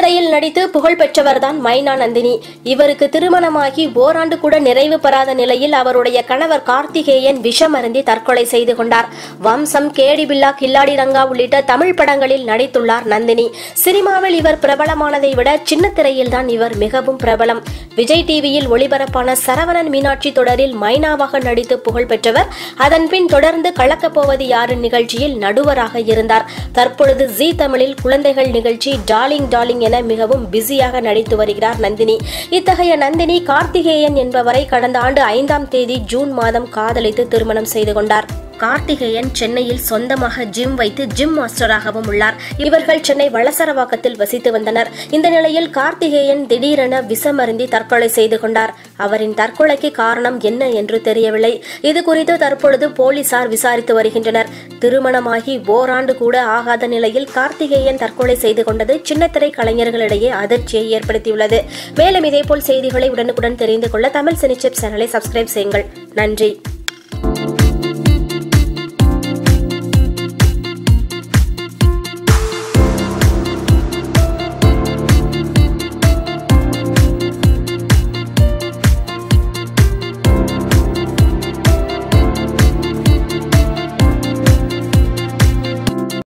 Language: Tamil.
சின்னத்திரையில் நடித்து புகழ் பெற்றவர்தான் மைனா நந்தினி. இவருக்கு திருமணமாகி ஓராண்டு கூட நிறைவு பெறாத நிலையில் அவருடைய கணவர் கார்த்திகேயன் விஷம் அருந்தி தற்கொலை செய்து கொண்டார். வம்சம், கேடி பில்லா, கில்லாடி ரங்கா உள்ளிட்ட தமிழ் படங்களில் நடித்துள்ளார் நந்தினி. சினிமாவில் இவர் பிரபலமானதை விட சின்னத்திரையில் தான் இவர் மிகவும் பிரபலம். விஜய் டிவியில் ஒளிபரப்பான சரவணன் மீனாட்சி தொடரில் மைனாவாக நடித்து புகழ் பெற்றவர். அதன்பின் தொடர்ந்து கலக்கப் போவது யாரு நிகழ்ச்சியில் நடுவராக இருந்தார். தற்பொழுது ஜீ தமிழில் குழந்தைகள் நிகழ்ச்சி டார்லிங் என மிகவும் பிஸியாக நடித்து வருகிறார் நந்தினி. இத்தகைய நந்தினி கார்த்திகேயன் என்பவரை கடந்த ஆண்டு 5ஆம் தேதி ஜூன் மாதம் காதலித்து திருமணம் செய்து கொண்டார். கார்த்திகேயன் சென்னையில் சொந்தமாக ஜிம் வைத்து ஜிம் மாஸ்டராகவும் உள்ளார். இவர்கள் சென்னை வளசரவாக்கத்தில் வசித்து வந்தனர். இந்த நிலையில் கார்த்திகேயன் திடீரென விஷம் அருந்தி தற்கொலை செய்து கொண்டார். அவரின் தற்கொலைக்கு காரணம் என்ன என்று தெரியவில்லை. இது குறித்து தற்பொழுது போலீசார் விசாரித்து வருகின்றனர். திருமணமாகி ஓராண்டு கூட ஆகாத நிலையில் கார்த்திகேயன் தற்கொலை செய்து கொண்டது சின்னத்திரை கலைஞர்களிடையே அதிர்ச்சியை ஏற்படுத்தியுள்ளது. மேலும் இதேபோல் செய்திகளை உடனுக்குடன் தெரிந்து கொள்ள தமிழ் சினி சிப்ஸ் சேனலை சப்ஸ்கிரைப் செய்யுங்கள். நன்றி.